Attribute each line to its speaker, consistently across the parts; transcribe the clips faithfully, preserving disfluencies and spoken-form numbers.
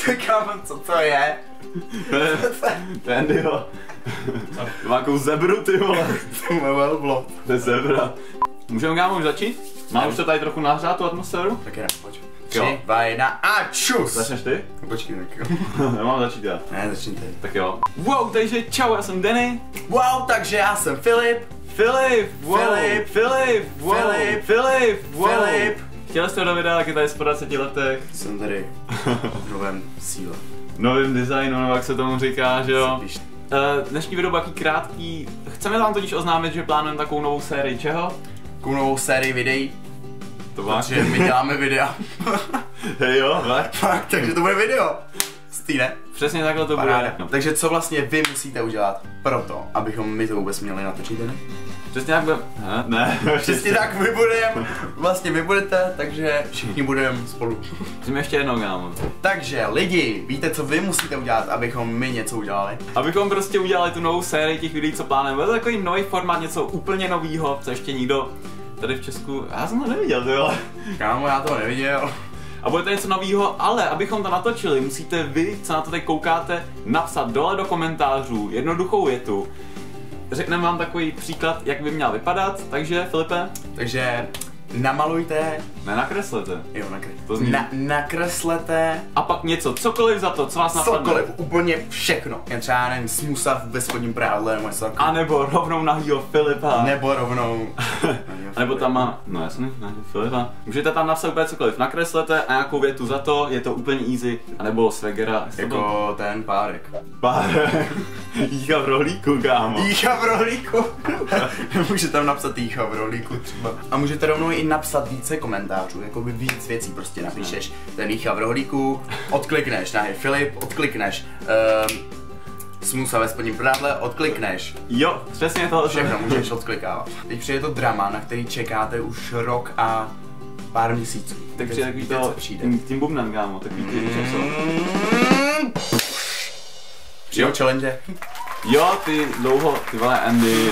Speaker 1: Kámo, co to je?
Speaker 2: To je Andyho. Má jakou zebru, ty vole.
Speaker 1: To je velblot.
Speaker 2: To je zebra. Můžeme, kámo, už začít? Má už to tady trochu nahřát, tu atmosféru?
Speaker 1: Tak já, pojď. Tři, dva, jedna a čus!
Speaker 2: Začneš ty?
Speaker 1: Počkej, tak jo.
Speaker 2: Já mám začít já.
Speaker 1: Ne, začni ty.
Speaker 2: Tak jo. Wow, takže čau, já jsem Denny.
Speaker 1: Wow, takže já jsem Filip.
Speaker 2: Filip, wow,
Speaker 1: Filip,
Speaker 2: Filip, wow,
Speaker 1: Filip,
Speaker 2: Filip, wow.
Speaker 1: Filip.
Speaker 2: Chtěl jsi to do videa, jak je tady po dvaceti letech.
Speaker 1: Jsem tady v novém síle.
Speaker 2: Novým designu, nebo jak se tomu říká, že jo?
Speaker 1: Píš.
Speaker 2: Uh, dnešní video byl taky krátký. Chceme vám totiž oznámit, že plánujeme takovou novou sérii čeho?
Speaker 1: Takovou novou sérii videí.
Speaker 2: To máš.
Speaker 1: Protože my děláme videa.
Speaker 2: Hej jo, tak.
Speaker 1: Fakt, takže to bude video. Stý, ne?
Speaker 2: Přesně takhle to
Speaker 1: Paráda.
Speaker 2: bude. No.
Speaker 1: Takže co vlastně vy musíte udělat pro to, abychom my to vůbec měli natočit, ne?
Speaker 2: Přesně tak bude. Ne, ne.
Speaker 1: Přesně tak my budeme, vlastně vy budete, takže všichni budeme spolu.
Speaker 2: Musíme ještě jednou, kámo.
Speaker 1: Takže lidi, víte, co vy musíte udělat, abychom my něco udělali?
Speaker 2: Abychom prostě udělali tu novou sérii těch videí, co plánujeme. Bude to takový nový formát, něco úplně novýho, co ještě nikdo tady v Česku, já jsem to neviděl, ty vole.
Speaker 1: Kámo, já to neviděl.
Speaker 2: A bude to něco novýho, ale abychom to natočili, musíte vy, co na to teď koukáte, napsat dole do komentářů jednoduchou větu. Řekneme vám takový příklad, jak by měl vypadat, takže Filipe?
Speaker 1: Takže namalujte,
Speaker 2: Ne, nakreslete.
Speaker 1: jo, nakre...
Speaker 2: To zní.
Speaker 1: Na, nakreslete
Speaker 2: A pak něco, cokoliv za to, co vás napadne.
Speaker 1: cokoliv, úplně všechno. Jen třeba, nevím, smusa ve spodním prádle nebo něco takového.
Speaker 2: A nebo rovnou nahýho Filipa.
Speaker 1: Nebo rovnou.
Speaker 2: A nebo tam má, no jasně, nahýho Filipa. Můžete tam napsat úplně cokoliv, nakreslete a nějakou větu za to, je to úplně easy. A nebo Svegera.
Speaker 1: Jako ten párek.
Speaker 2: Párek. Jícha v rohlíku, kámo.
Speaker 1: Jícha v rohlíku. Můžete tam napsat jícha v rohlíku třeba. A můžete rovnou i napsat více komentářů, jako by víc věcí prostě napíšeš. Ten jícha v rohlíku, odklikneš na hej Filip, odklikneš. Um, Smusa ve spodním prádle, odklikneš.
Speaker 2: Jo, přesně to.
Speaker 1: Všechno můžeš odklikávat. Teď přijde to drama, na který čekáte už rok a pár měsíců.
Speaker 2: Tak přijde takový
Speaker 1: Víte,
Speaker 2: to,
Speaker 1: co přijde.
Speaker 2: tím, tím bubnem, kámo, takový ty časo.
Speaker 1: Přijde challenge.
Speaker 2: Jo, ty dlouho, ty vole Andy.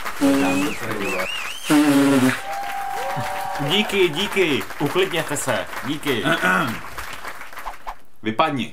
Speaker 3: Díky, díky, uklidněte se, díky.
Speaker 2: Vypadni.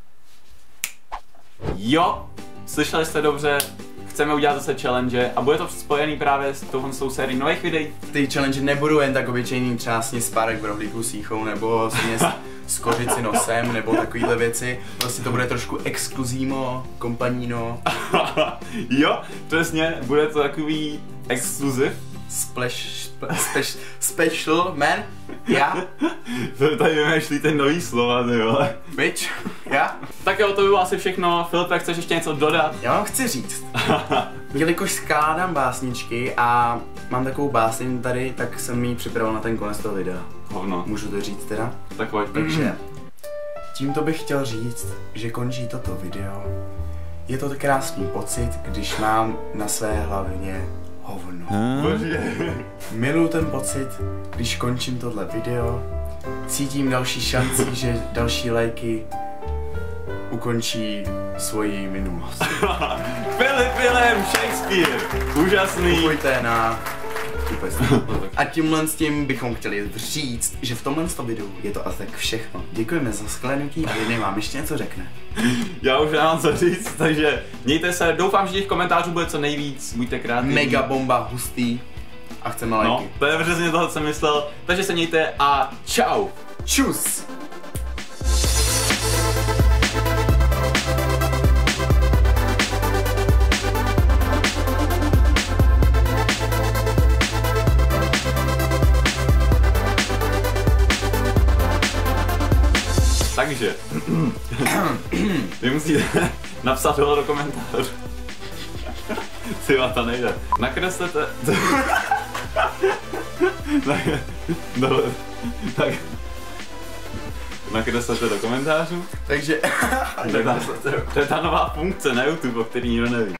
Speaker 2: Jo, slyšeli jste dobře, chceme udělat zase challenge a bude to spojený právě s touhle s tou sérií nových videí.
Speaker 1: Ty challenge nebudou jen tak obyčejný, třeba sněz párek v rohlíku s jíchou, nebo sněz s kořici nosem, nebo takovýhle věci. Vlastně to bude trošku exkluzímo, kompaníno.
Speaker 2: Jo, přesně, bude to takový exkluziv.
Speaker 1: Splash, splash, special, man, já,
Speaker 2: Tady vymýšlí ten nový slova, ty vole.
Speaker 1: bitch, já.
Speaker 2: Tak jo, to by bylo asi všechno. Filipe, chceš ještě něco dodat?
Speaker 1: Já vám chci říct, jelikož skládám básničky a mám takovou básně tady, tak jsem ji připravil na ten konec toho videa.
Speaker 2: Hovno.
Speaker 1: Můžu to říct teda?
Speaker 2: Tak pojď.
Speaker 1: Takže tímto bych chtěl říct, že končí toto video. Je to krásný pocit, když mám na své hlavně hovno.
Speaker 2: Bože.
Speaker 1: Miluju ten pocit, když končím tohle video. Cítím další šanci, že další lajky ukončí svoji minulost.
Speaker 2: Filip Wilhelm Shakespeare. Úžasný.
Speaker 1: Kupujte na... A tímhle s tím bychom chtěli říct, že v tomhle videu je to asi tak všechno. Děkujeme za shlédnutí a Jenny vám ještě něco řekne.
Speaker 2: Já už nemám co říct, takže mějte se, doufám, že těch komentářů bude co nejvíc, buďte kreativní.
Speaker 1: Mega bomba, hustý a chceme lajky.
Speaker 2: No, to je přesně toho, co jsem myslel, takže se mějte a čau.
Speaker 1: Čus!
Speaker 2: Takže, vy musíte napsat dole do komentářů. Tyva, to nejde. Nakreslete... Dole. Tak... Nakreslete do komentářů.
Speaker 1: Takže...
Speaker 2: To je ta, to je ta nová funkce na YouTube, o který nikdo neví.